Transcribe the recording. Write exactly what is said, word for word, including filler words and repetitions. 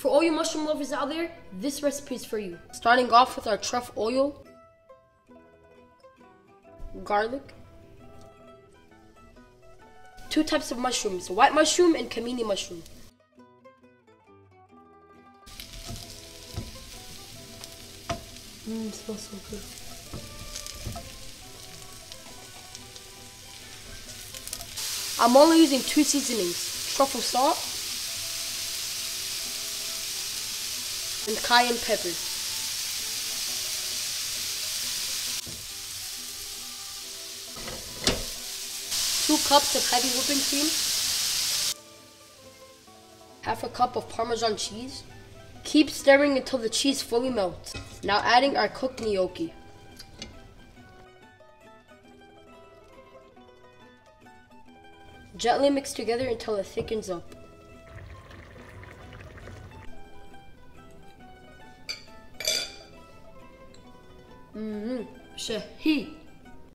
For all you mushroom lovers out there, this recipe is for you. Starting off with our truffle oil, garlic, two types of mushrooms, white mushroom and cremini mushroom. Mmm, smells so good. I'm only using two seasonings, truffle salt and cayenne pepper. Two cups of heavy whipping cream. Half a cup of parmesan cheese. Keep stirring until the cheese fully melts. Now adding our cooked gnocchi. Gently mix together until it thickens up. Mmm, shahi.